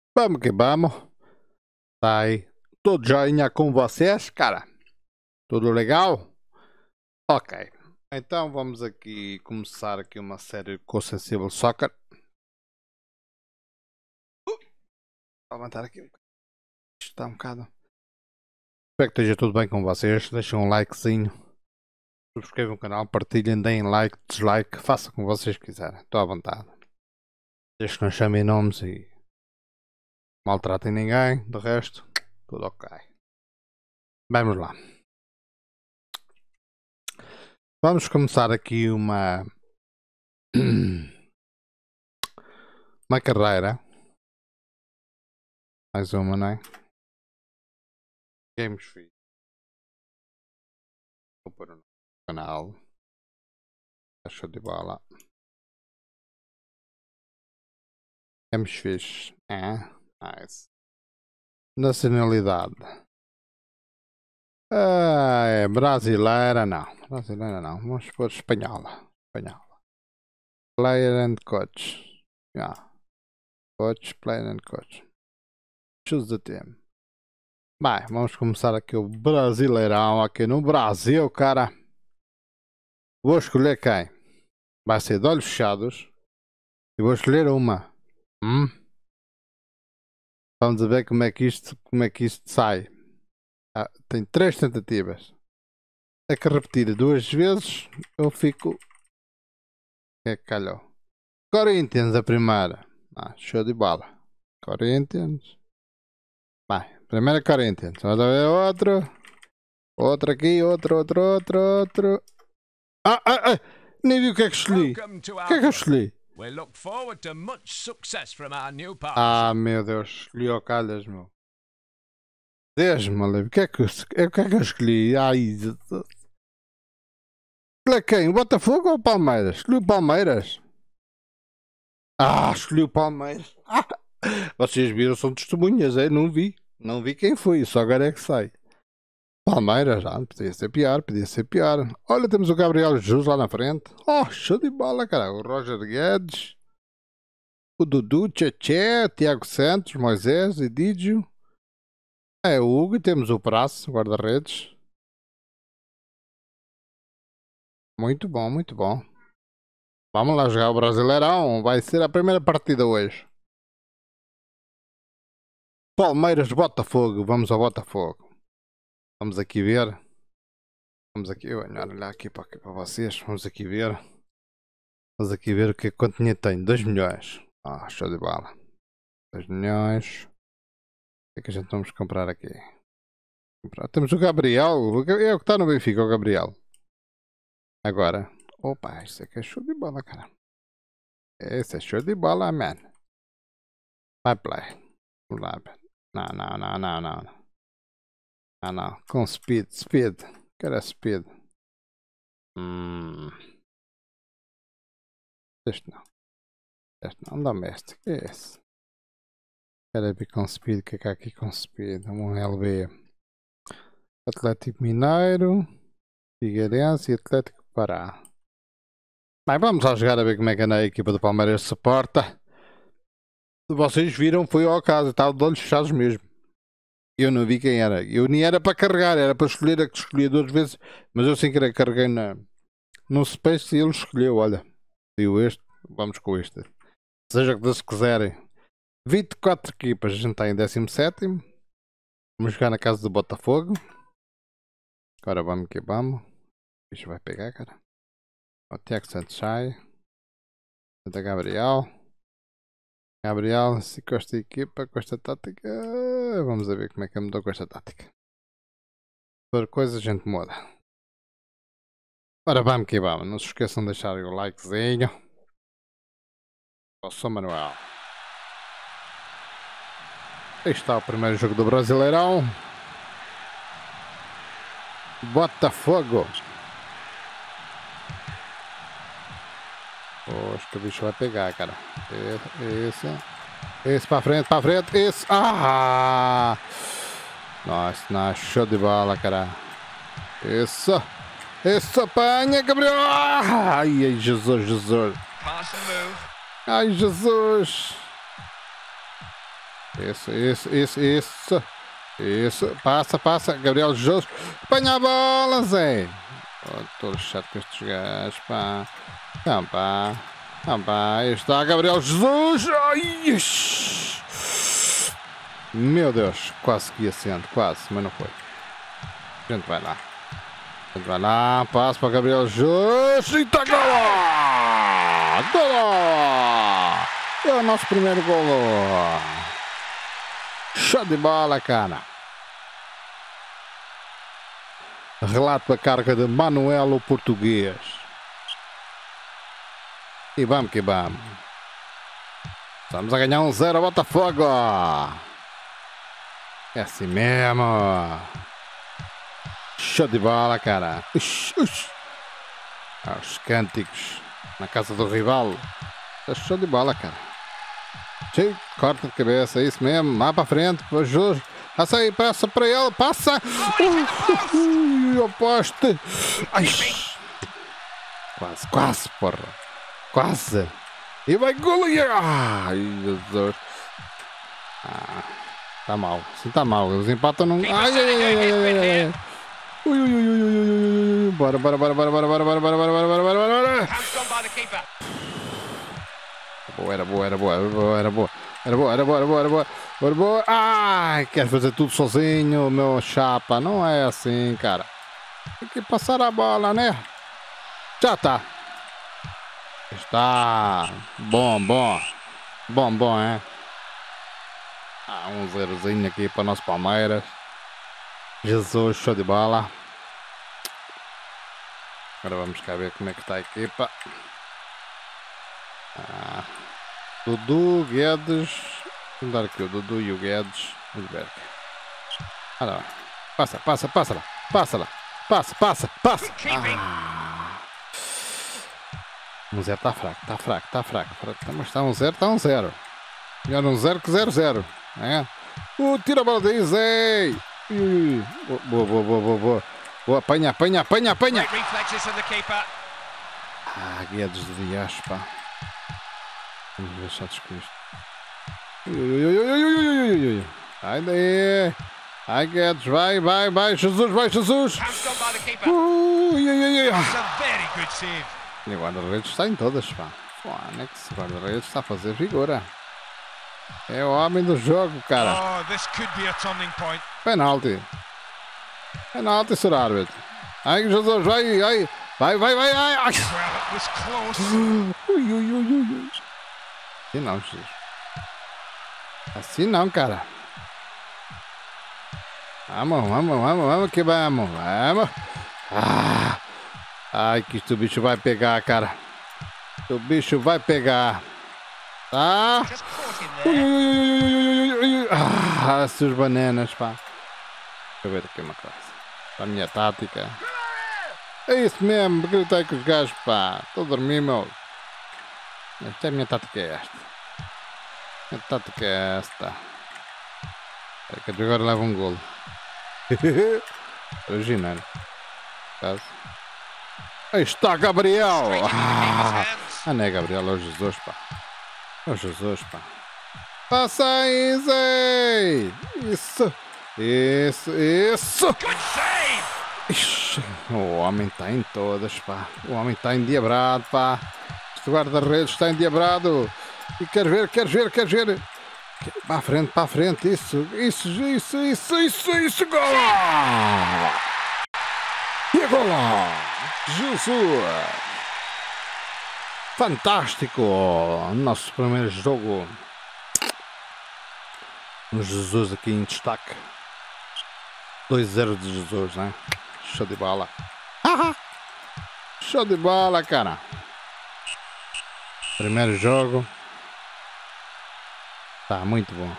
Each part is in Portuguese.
Vamos que vamos. Tá aí. Tudo joinha com vocês, cara? Tudo legal? Ok. Então vamos aqui começar aqui uma série com o Sensible Soccer. Vou levantar aqui um bocado. Está um bocado. Espero que esteja tudo bem com vocês. Deixem um likezinho. Subscrevam o canal, partilhem, deem like, dislike. Façam como vocês quiserem. Estou à vontade. Desde que não chamem nomes e maltratem ninguém. De resto, tudo ok. Vamos lá. Vamos começar aqui uma carreira. Mais uma, não é? Games Free. Vou pôr no canal. Show de bola. Games Fish. Nice. Nacionalidade. É brasileira não. Brasileira não. Vamos pôr espanhola. Espanhola. Player and coach. Coach, player and coach. Choose the team. Bem, vamos começar aqui o Brasileirão aqui no Brasil, cara. Vou escolher quem? Vai ser de olhos fechados. E vou escolher uma. Vamos ver como é que isto sai. Tem 3 tentativas. É que repetir 2 vezes eu fico. É que calhou. Corinthians a primeira. Show de bola. Corinthians. Vai, primeira Corinthians. Vamos ver outro. Outro aqui, outro. Nem vi o que é que escolhi. O que é que eu escolhi? Meu Deus, escolhi ao calhas, meu. Desde-me, o que é que eu escolhi? Escolhi quem? O Botafogo ou o Palmeiras? Escolhi o Palmeiras. Escolhi o Palmeiras. Vocês viram, são testemunhas, não vi. Não vi quem foi, só agora é que sai. Palmeiras, podia ser pior. Olha, temos o Gabriel Jesus lá na frente. Show de bola, cara. O Roger Guedes. O Dudu, Tchê, Tiago Santos, Moisés, Edídio. O Hugo e temos o Praça, guarda-redes. Muito bom, muito bom. Vamos lá jogar o Brasileirão. Vai ser a primeira partida hoje. Palmeiras, Botafogo. Vamos ao Botafogo. Vamos aqui ver. Vamos aqui olhar aqui para vocês. Vamos aqui ver. Vamos aqui ver quanto dinheiro tem. 2 milhões. Show de bola. 2 milhões. O que é que a gente vamos comprar aqui? Temos o Gabriel. É o que está no Benfica, o Gabriel. Agora. Opa, isso aqui é show de bola, cara. Esse é show de bola, man. Vai play. Vamos lá. Não. Com speed. Quero speed. Este não. Doméstico. É esse. Quero ver com speed. O que é que há aqui com speed? Um LB. Atlético Mineiro. Figueirense e Atlético Pará. Bem, vamos lá jogar a ver como é que anda a equipa do Palmeiras se porta. Vocês viram, foi ao caso. Estava de olhos fechados mesmo. Eu não vi quem era. Eu nem era para carregar, era para escolher a que escolhia 2 vezes. Mas eu sem querer carreguei no Space e ele escolheu. Olha, deu este, vamos com este. Seja que Deus quiserem. 24 equipas, a gente está em 17º. Vamos jogar na casa do Botafogo. Agora vamos que vamos. Isto vai pegar, cara. O Tiago Santos sai. Santa Gabriel, se com esta equipa, com esta tática. Vamos ver como é que mudou com esta tática. Por coisa a gente muda. Ora vamos que vamos. Não se esqueçam de deixar o likezinho. Eu sou Manuel. Aí está o primeiro jogo do Brasileirão. Botafogo. Poxa, que o bicho vai pegar, cara. Esse para frente. Esse. Nossa, show de bola, cara. Isso, apanha, Gabriel. Ai, Jesus. Ai, Jesus. Isso. Isso. Passa. Gabriel Jesus. Apanha a bola, Zé. Estou chato com estes gajos, pá. Não, pá. Aí está Gabriel Jesus. Ai, meu Deus. Quase que ia sendo. Quase, mas não foi. A gente vai lá. Passa para Gabriel Jesus. E está gol! É o nosso primeiro gol. Show de bola, cara. Relato a carga de Manuel o Português. E vamos que vamos. Estamos a ganhar 1-0 a Botafogo. É assim mesmo. Show de bola, cara. Os cânticos na casa do rival. É show de bola, cara. Cheio, corta de cabeça, é isso mesmo. Lá para frente, para Jesus. Passa aí, passa para ele, passa. O poste. Ai. Quase, porra. Quase. E vai golear. Ai, Jesus. Tá mal. Sim, tá mal. Eles empatam num. Ai. Ui. Bora. Era boa. Ai, quer fazer tudo sozinho, meu chapa. Não é assim, cara. Tem que passar a bola, né? Já tá. Está. Bom, é? 1-0 aqui para o nosso Palmeiras. Jesus, show de bola. Agora vamos cá ver como é que está a equipa. Dudu, Guedes. Vamos dar aqui o Dudu e o Guedes. Olha lá. Passa lá. Passa. 1-0 está fraco. Mas está 1-0, está 1-0. Melhor 1-0 que 0-0. É? Tira a bola daí, Zé. Boa. Apanha. Guedes de Dias, pá. Vamos deixar de escolher isto. Ai daí. Ai, Guedes, vai. Jesus. E o guarda-redes está em todas, pá. Esse guarda-redes está a fazer figura. É o homem do jogo, cara. Penalti, Sr. Árbitro. Ai, Jesus, vai. Ai. Ui. Assim não, Jesus. Assim não, cara. Vamos que vamos. Ai, que o bicho vai pegar, cara. O bicho vai pegar. Tá? Seus bananas, pá. Deixa eu ver aqui uma coisa. A minha tática. É isso mesmo, gritei com os gajos, pá. Estou a dormir, meu. Esta é a minha tática, é esta. Minha tática é esta. É que agora leva um golo. Original. Caso. Aí está Gabriel! Não é Gabriel, é o Jesus, pá. Passa aí, Zé! Isso! Ixi, o homem está em todas, pá. O homem está endiabrado, pá. Este guarda-redes está endiabrado. E quer ver. Para a frente, isso, gol! E agora, Jesus! Fantástico! Nosso primeiro jogo. Um Jesus aqui em destaque. 2-0 de Jesus, né? Show de bola. Show de bola, cara. Primeiro jogo. Tá muito bom.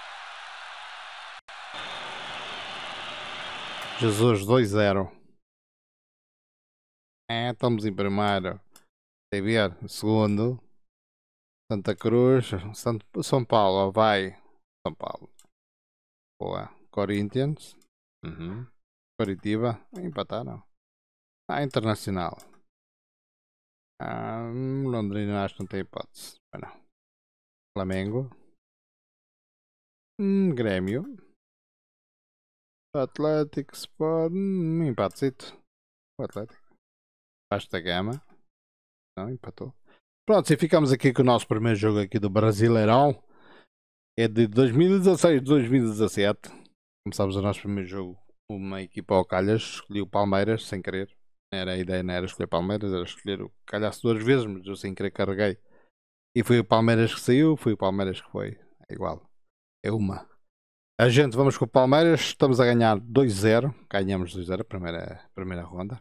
Jesus 2-0. Estamos em primeiro. Ver, segundo. Santa Cruz. São Paulo. Vai. São Paulo. Boa. Corinthians. Coritiba. Empataram. Internacional. Londrina acho que não tem hipótese. Bueno. Flamengo. Grêmio. Atlético Sport. Empatezito. O Atlético. Baixo da gama. Não, empatou. Pronto, e ficamos aqui com o nosso primeiro jogo aqui do Brasileirão. É de 2016, 2017. Começámos o nosso primeiro jogo. Uma equipa ao calhas. Escolhi o Palmeiras, sem querer. A ideia não era escolher Palmeiras, era escolher o calhaço 2 vezes, mas eu sem querer carreguei. E foi o Palmeiras que saiu, foi o Palmeiras que foi. É igual. É uma. A gente, vamos com o Palmeiras. Estamos a ganhar 2-0. Ganhamos 2-0 a primeira ronda.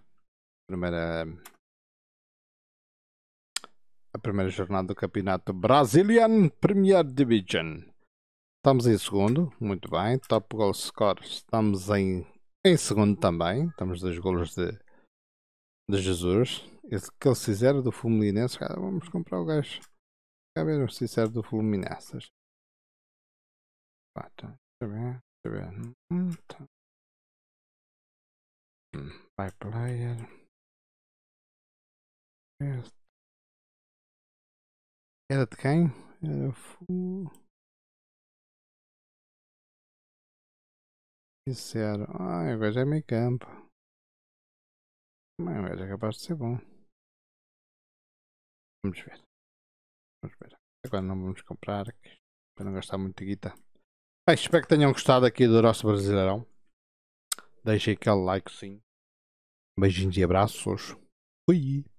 A primeira jornada do campeonato Brazilian Premier Division. Estamos em segundo, muito bem. Top goal score, estamos em segundo também. Estamos 2 golos de Jesus. Esse que eles fizeram do Fluminense, cara, vamos comprar o gajo. Quer ver se fizeram do Fluminense? Deixa eu ver, deixa eu ver. Tá. By player. Era de quem? Era Fizeram. O gajo é meio campo. Mas o gajo é capaz de ser bom. Vamos ver. Vamos ver. Agora não vamos comprar para não gastar muito de guita. Bem, espero que tenham gostado aqui do nosso Brasileirão. Deixem aquele like sim. Beijinhos e abraços. Fui.